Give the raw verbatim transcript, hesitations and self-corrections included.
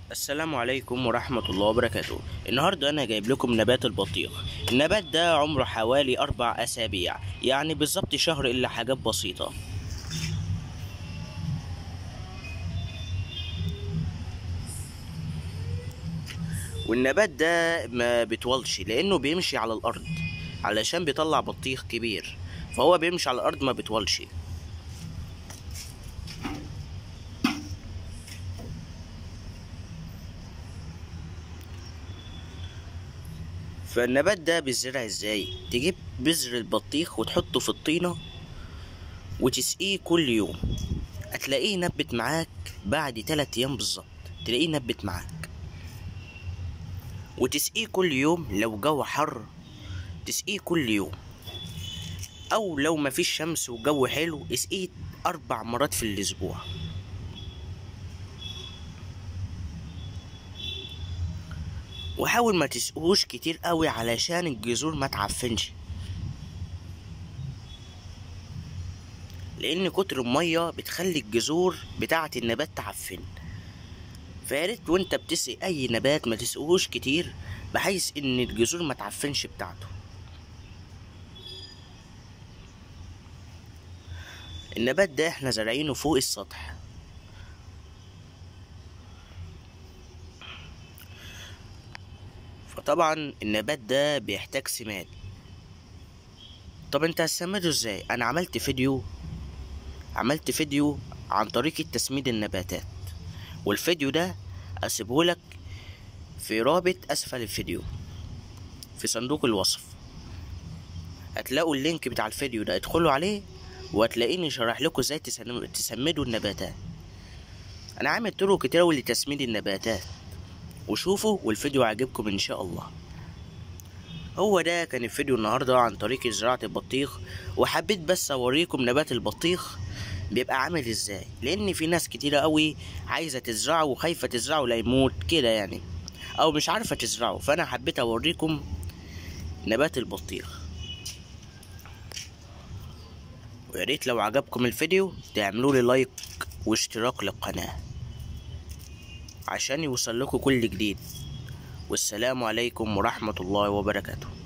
السلام عليكم ورحمة الله وبركاته. النهاردة أنا جايب لكم نبات البطيخ. النبات ده عمره حوالي أربع أسابيع، يعني بالظبط شهر إلا حاجات بسيطة. والنبات ده ما بيطولش لأنه بيمشي على الأرض، علشان بيطلع بطيخ كبير، فهو بيمشي على الأرض ما بيطولش. فالنبات ده بيزرع ازاي؟ تجيب بذر البطيخ وتحطه في الطينة وتسقيه كل يوم، هتلاقيه نبت معاك بعد تلات ايام بالظبط. تلاقيه نبت معاك، وتسقيه كل يوم. لو جو حر تسقيه كل يوم، او لو مفيش شمس وجو حلو اسقيه اربع مرات في الاسبوع. وحاول ما تسقوش كتير قوي علشان الجذور ما تعفنش، لان كتر الميه بتخلي الجذور بتاعه النبات تعفن. فياريت وانت بتسقي اي نبات ما تسقوش كتير، بحيث ان الجذور ما تعفنش بتاعته. النبات ده احنا زارعينه فوق السطح، فطبعا النبات ده بيحتاج سماد. طب انت هتسمده ازاي؟ انا عملت فيديو عملت فيديو عن طريقة تسميد النباتات، والفيديو ده اسيبهولك في رابط اسفل الفيديو في صندوق الوصف. هتلاقوا اللينك بتاع الفيديو ده، ادخلوا عليه وهتلاقيني شرح لكم ازاي تسمدوا النباتات. انا عامل طرق كتير أوي لتسميد النباتات، وشوفوا والفيديو عجبكم ان شاء الله. هو ده كان الفيديو النهارده عن طريقة زراعة البطيخ، وحبيت بس اوريكم نبات البطيخ بيبقى عامل ازاي، لان في ناس كتيرة قوي عايزة تزرعه وخايفة تزرعه لا يموت كده يعني، او مش عارفة تزرعه. فانا حبيت اوريكم نبات البطيخ. وياريت لو عجبكم الفيديو تعملوا لي لايك واشتراك للقناة عشان يوصل لكم كل جديد. والسلام عليكم ورحمة الله وبركاته.